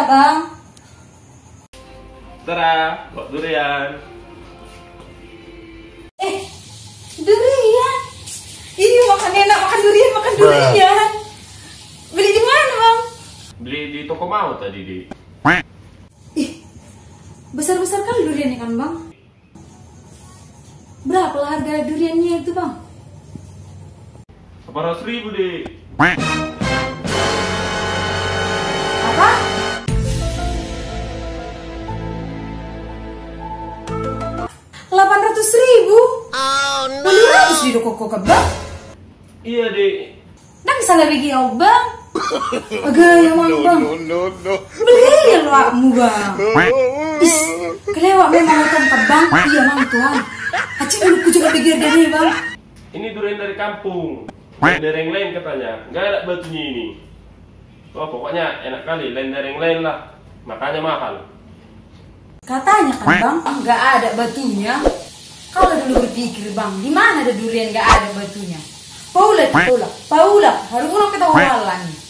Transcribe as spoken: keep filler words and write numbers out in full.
bang. Tara, buat durian. Eh, durian. Ini makan enak, makan durian, makan durian. Beli di mana bang? Beli di toko mau tadi di. Ih, besar-besar kali duriannya kan bang. Berapa lah harga duriannya itu bang? delapan ratus ribu di. Apa? delapan ratus ribu? Oh no. Beli ratus di toko kok bang? Iya di. Nah salah bagi kau bang. Agak yang mang bang. Beli ya lo akmu bang. Is, kelewat memang tempat bang. Iya mang tuan. Acik dulu ku juga pikir dari bang. Ini durian dari kampung. Lain dari yang lain katanya. Nggak ada batunya ini. Oh pokoknya enak kali. Lain dari yang lain lah. Makanya mahal. Katanya kan bang, nggak ada batunya. Kalau dulu berpikir bang, di mana ada durian nggak ada batunya? Paula, Paula, Paula, harus ulang ketahuan.